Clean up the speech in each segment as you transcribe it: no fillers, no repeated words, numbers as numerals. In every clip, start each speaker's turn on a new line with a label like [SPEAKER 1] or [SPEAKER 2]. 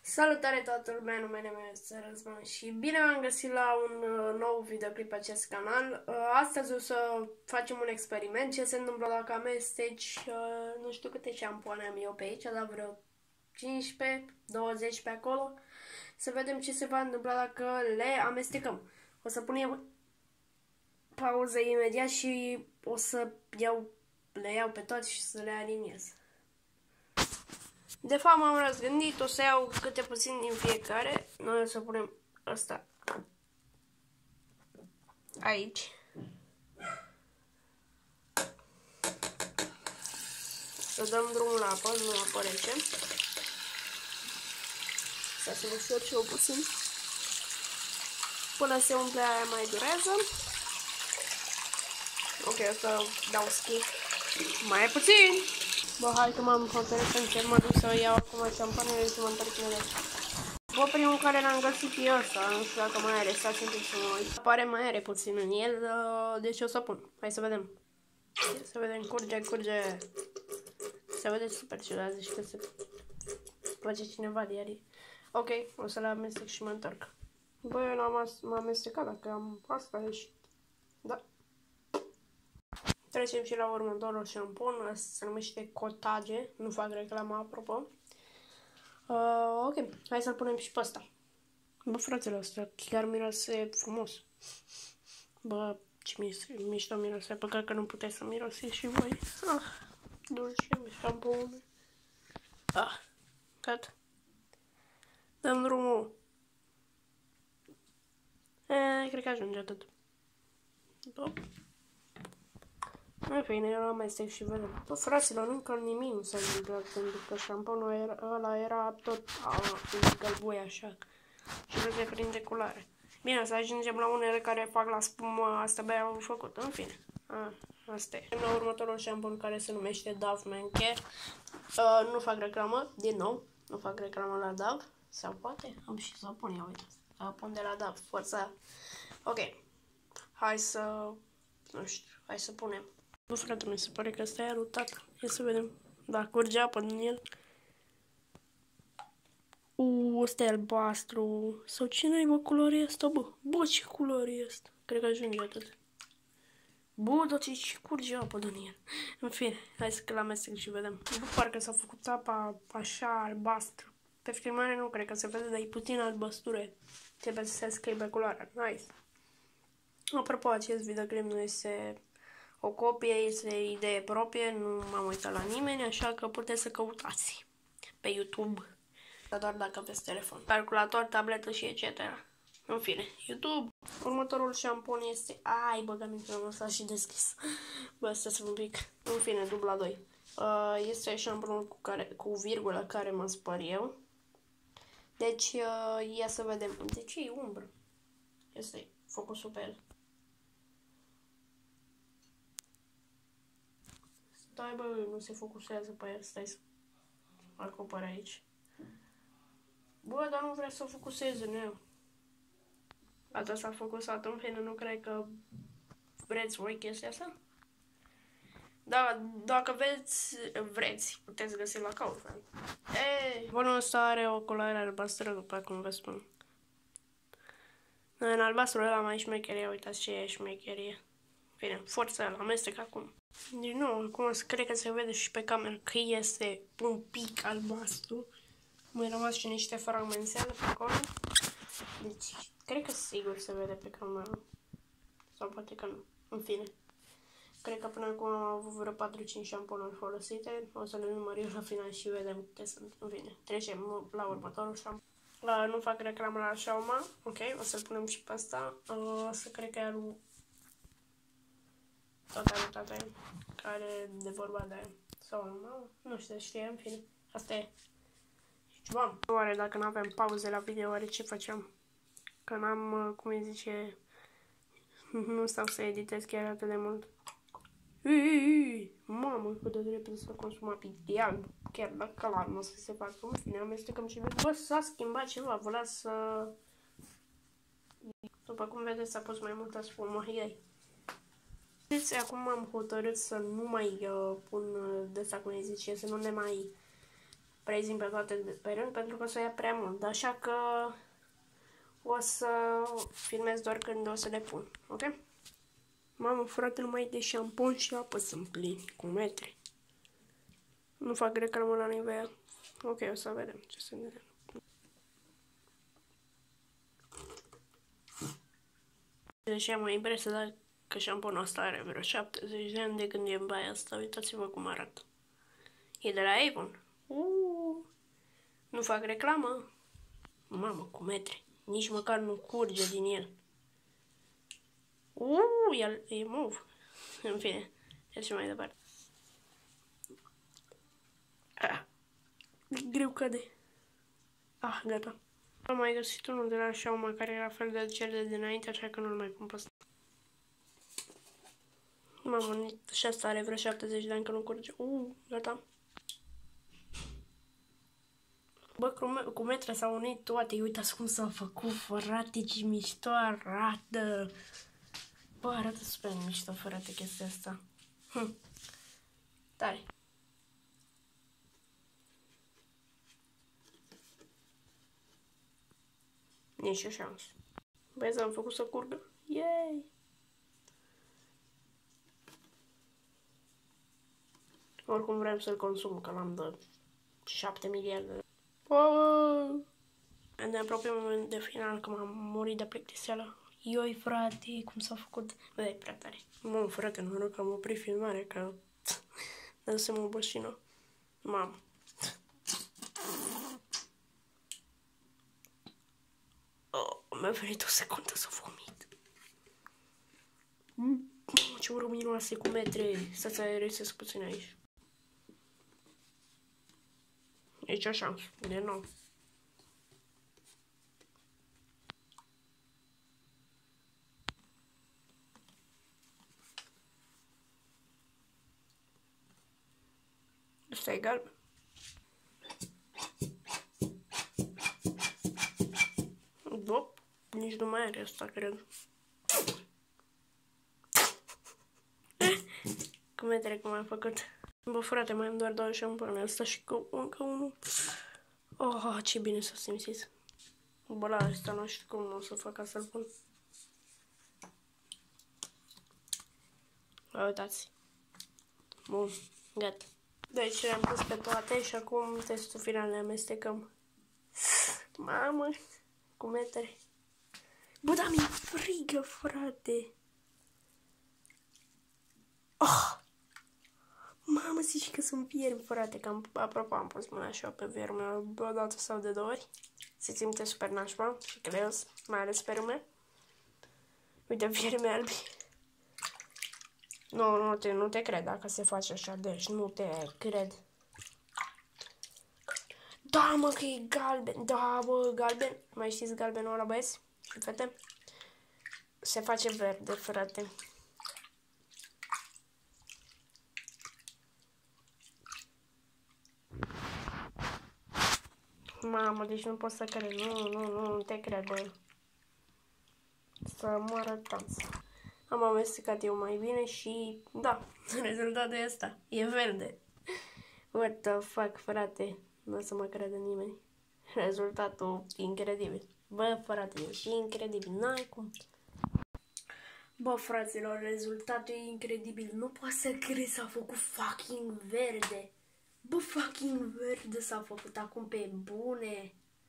[SPEAKER 1] Salutare toată lumea, numele meu este Răzvan și bine v-am găsit la un nou videoclip pe acest canal. Astăzi o să facem un experiment. Ce se întâmplă dacă amesteci, nu știu câte șampoane am eu pe aici, dar vreo 15, 20 pe acolo. Să vedem ce se va întâmpla dacă le amestecăm. O să punem pauză imediat și o să le iau pe toate și să le aliniez. De fapt m-am răzgândit, o să iau câte puțin din fiecare. Noi o să punem ăsta aici. Să dăm drumul la apă, nu apă rece. Să se ușor și puțin. Până se umple aia mai durează. Ok, o să dau skip mai puțin. Bă, hai că m-am hotărât să încep, mă duc să iau acum șampanele și mă întorc imediat. Bă, primul care l-am găsit e ăsta, nu știu dacă mai are, stați un pic să mă uit. Apare mai are puțin în el, deci o să pun. Hai să vedem. Să vedem, curge. Se vede super ciudat, deci că se face cineva de ieri. Ok, o să le amestec și mă întorc. Bă, eu m-am amestecat, dacă am asta ieșit. Da. Trecem și la următorul șampon, se numește Cotage, nu fac reclamă apropo. Ok, hai să-l punem și pe ăsta. Bă, fratele, ăsta chiar miroase frumos. Bă, ce mișto miroase, păcat că nu puteți să mirosiți și voi. Dulce, șamponul. Gata. Dăm drumul. Cred că ajunge atât. Top. În fine, eu amestec și vedem. Bă, fraților, încă nimic nu s-a întâmplat, pentru că șamponul ăla era tot gălbui așa. Și nu se prinde culoare. Bine, să ajungem la unele care fac la spumă, asta abia au făcut. În fine, asta e. La următorul șampon care se numește Dove Men Care. Nu fac reclamă, din nou, nu fac reclamă la Dove. Sau poate? Am și să pun, ia uite. Pun de la Dove, forța. Ok. Hai să, nu știu, hai să punem. Bă, frate, mi se pare că ăsta e arutat. Ia să vedem. Da, curge apă din el. Ăsta e albastru. Sau cine e, bă, culoarea asta, bă? Bă, ce culoare e asta? Cred că ajunge atât. Bă, dar ce curge apă din el. În fine, hai să că-l amestec și vedem. Bă, parcă s-a făcut apa așa albastră. Pe filmare nu cred că se vede, dar e puțin albăstură. Trebuie să se schimbe culoarea. Nice. Apropo, acest videoclip nu este o copie, este idee proprie, nu m-am uitat la nimeni, așa că puteți să căutați pe YouTube. Doar dacă aveți telefon, calculator, tabletă și etc. În fine, YouTube. Următorul șampon este... Ai, băga microfonul ăsta și deschis. Bă, stați un pic. În fine, dubla 2. Este șamponul cu virgulă care mă spăr eu. Deci, ia să vedem. De ce e umbră? Este focusul pe el. Stai, bă, nu se focusează pe el. Stai să acopăr aici. Bă, dar nu vrea să focuseze, nu. Asta s-a focusat, în fine, nu cred că vreți voi chestia asta. Da, dacă vreți, puteți găsi la Kaufland. Bunul ăsta are o culoare albastră, după cum vă spun. În albastru ăla mai șmecherie, uitați ce e șmecherie. Bine, forța ăla, amestec acum. Din nou, acum cred că se vede și pe cameră că este un pic albastru. Mai rămas și niște fragmentele pe acolo. Deci, cred că sigur se vede pe cameră. Sau poate că nu. În fine. Cred că până acum am avut vreo 4-5 șamponuri folosite. O să le numărim la final și vedem câte sunt. În fine, trecem la următorul șampon. Nu fac reclamă la Xiaoma. Ok, o să-l punem și pe asta. O să cred că e alu... Tot arătată care de vorba de aia. Sau nu știu, știe, în fine. Asta e. Bun. Oare dacă nu avem pauze la video, oare ce facem? Că n-am, cum îi zice, nu stau să editez chiar atât de mult. Mamă, cât de repede s-a consumat ideal. Chiar dacă la urmă să se facă. În fine, amestecăm și vedem. Bă, s-a schimbat ceva, vă las să... După cum vedeți, s-a pus mai multă spumă. Iei. Deci, acum am hotărât să nu mai pun de asta, cum îi zice, să nu le mai prezint pe toate pe rând pentru că o să ia prea mult. Așa că o să filmez doar când o să le pun, ok? Mamă, frate, numai de șampon și apă sunt plini, cu metri. Nu fac reclamă la Nivea. Ok, o să vedem ce se întâmplă. Deși am mai impresia că șamponul ăsta are vreo 70 de ani de când e în baia asta. Uitați-vă cum arată. E de la Avon. Nu fac reclamă. Mamă, cu metri. Nici măcar nu curge din el. E mov. În fine, mergem mai departe. Greu cade. Gata. Am mai găsit unul de la Xiaomi care era fel de cel de dinainte, așa că nu-l mai pun pe ăsta. Mamă, și asta are vreo 70 de ani că nu curge. Gata. Bă, cu metre s-au unit toate. Uitați cum s-a făcut, frate, ce mișto arată. Bă, arată super mișto, frate, chestia asta. Tare. Nici o șansă. Vezi, am făcut să curgă. Yay! Oricum vrem să-l consum, că l-am de 7 miliarde. Ne apropiem moment de final, că m-am murit de plictiseală. Ioi, frate, cum s-a făcut? Bă, e prea tare. Mă, frate, noroc că am oprit filmarea, că dăsem o bășină. Mamă. Mi-a venit o secundă să vomit. Ce urmă miroase cu metre. Să-ți aeresesc puțin aici. Aici așa, de nou. Ăsta e galben. Dop, nici nu mai are asta, cred. Cum e trec, cum am făcut. Bă, frate, mai am doar 2 șampoane. Asta și încă unul. Ce bine s-a simțit. Bă, la asta nu știu cum o să fac ca să-l pun. Uitați. Bun, gata. Deci le-am pus pe toate și acum testul final le amestecăm. Mamă, cu metre. Bă, dar mi-e frigă, frate. Mamă, zici că sunt viermi, frate, că apropo am pus mâna și eu pe vierme o dată sau de 2 ori. Se simte super nașpa și cleios, mai ales pe râme. Uite, vierme albi. Nu te cred dacă se face așa, deci nu te cred. Da, mă, că e galben. Da, bă, galben. Mai știți galbenul ăla, băieți și fete? Se face verde, frate. Mamă, deci nu pot să cred. Nu te cred, bă. Să moară tanța. Am amestecat eu mai bine și, da, rezultatul e ăsta. E verde. What the fuck, frate. Nu o să mă crede nimeni. Rezultatul incredibil. Bă, frate, e și incredibil. N-ai cum. Bă, fraților, rezultatul e incredibil. Nu pot să cred, s-a făcut fucking verde. Bă, fucking verde s-a făcut acum pe bune.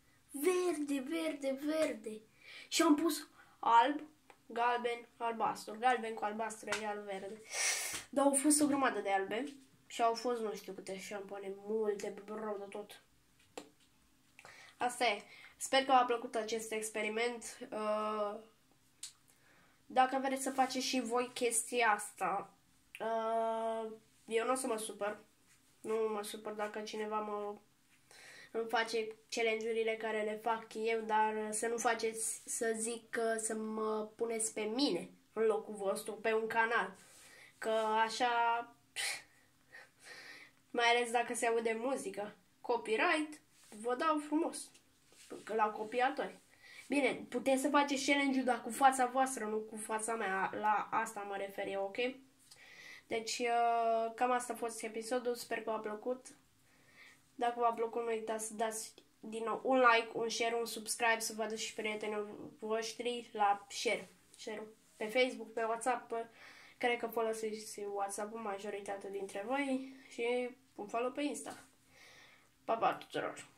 [SPEAKER 1] Verde. Și am pus alb, galben, albastru. Galben cu albastru egal verde. Dar au fost o grămadă de albe. Și au fost nu știu câte șampoane, multe, bro, de tot. Asta e. Sper că v-a plăcut acest experiment. Dacă vreți să faceți și voi chestia asta, eu nu o să mă supăr. Nu mă supăr dacă cineva îmi face challenge-urile care le fac eu, dar să nu faceți, să zic, să mă puneți pe mine în locul vostru, pe un canal. Că așa, mai ales dacă se aude muzică, copyright, vă dau frumos la copiatori. Bine, puteți să faceți challenge-ul, dar cu fața voastră, nu cu fața mea. La asta mă refer eu, ok? Deci, cam asta a fost episodul. Sper că v-a plăcut. Dacă v-a plăcut, nu uitați să dați din nou un like, un share, un subscribe, să vadă și prietenii voștri la share-ul pe Facebook, pe WhatsApp. Cred că folosiți WhatsApp-ul majoritatea dintre voi și un follow pe Insta. Pa, pa tuturor!